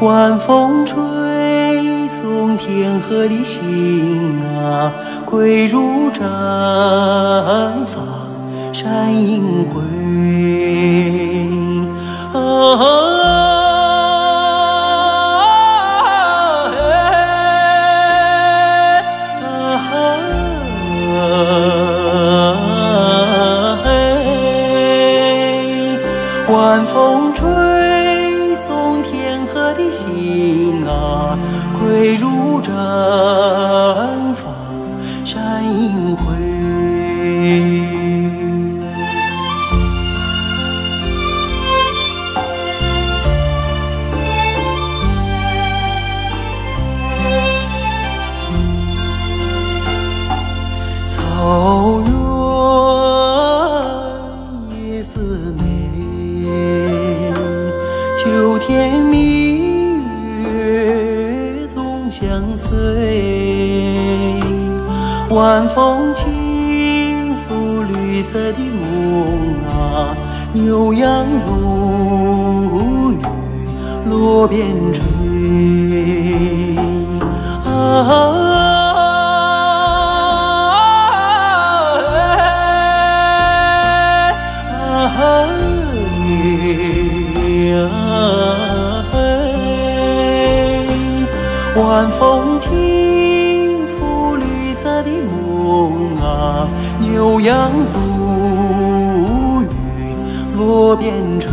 晚风吹送天河的星啊，归如毡房山映归。晚风吹送天河的星啊，归如毡房山映归。草原夜似美，秋天明月总相随。晚风轻拂绿色的梦啊，牛羊如雨落边吹。晚风轻拂绿色的梦啊，牛羊如雨落边吹。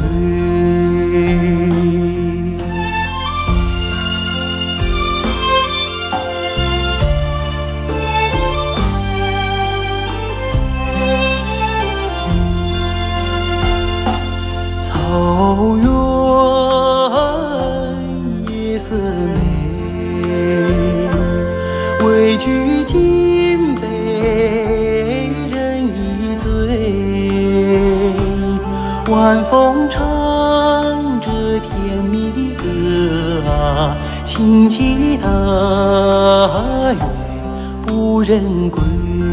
草原夜似美，委屈尽被人一醉。晚风唱着甜蜜的歌啊，轻骑大月不忍归。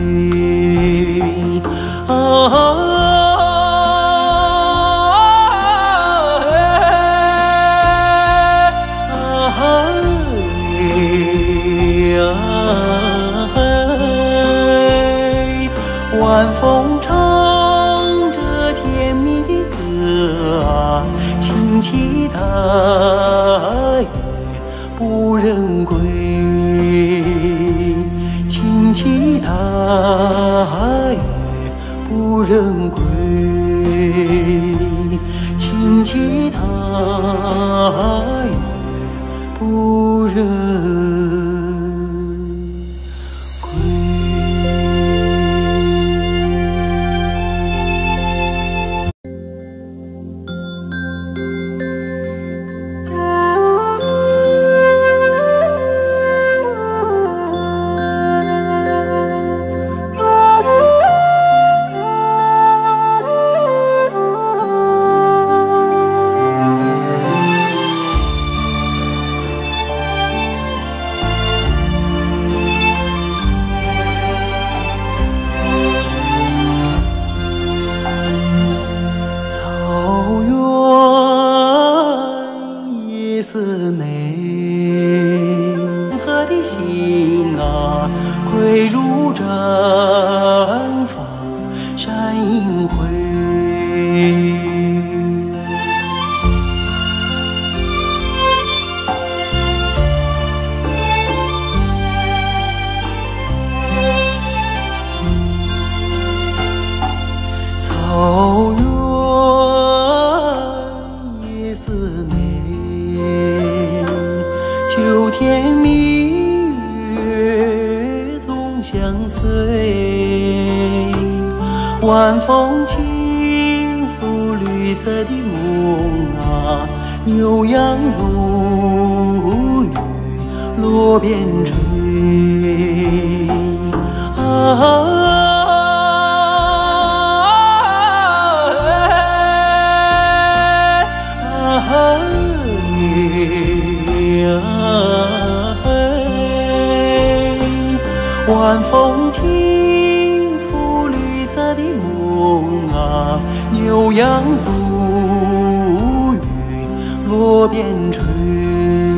晚风唱着甜蜜的歌啊，轻骑大月不忍归。轻骑大月不忍归。轻骑大月不忍。似美，天河的星啊，归如毡房山映归。草原夜似美，秋天明月总相随。晚风轻拂绿色的梦啊，牛羊如雨落边吹。晚风轻拂绿色的梦啊，牛羊如雨落边吹。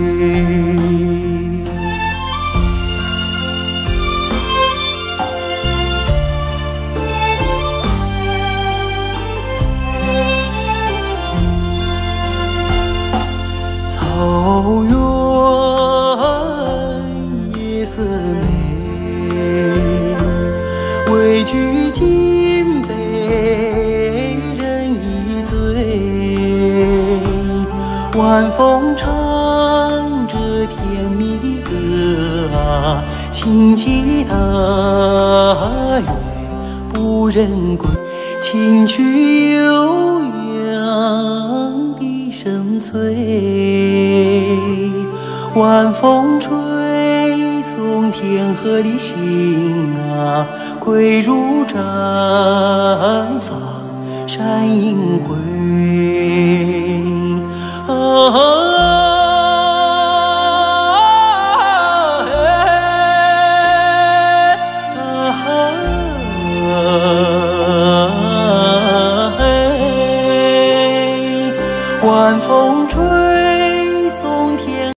甜蜜的歌啊，轻骑踏月不忍归，轻去悠扬的声催。晚风吹送天河的星啊，归如绽放闪银辉。